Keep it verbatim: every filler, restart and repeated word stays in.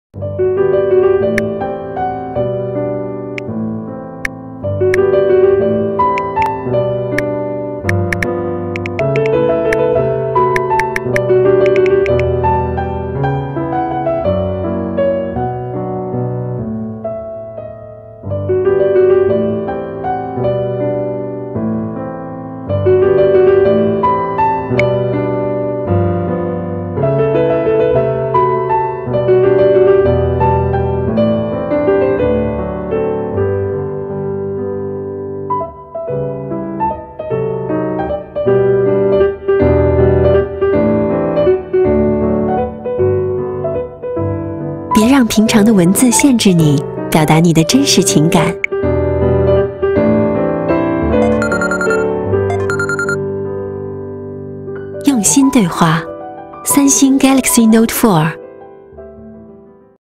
别让平常的文字限制你表达你的真实情感。用心对话，三星 Galaxy Note 四。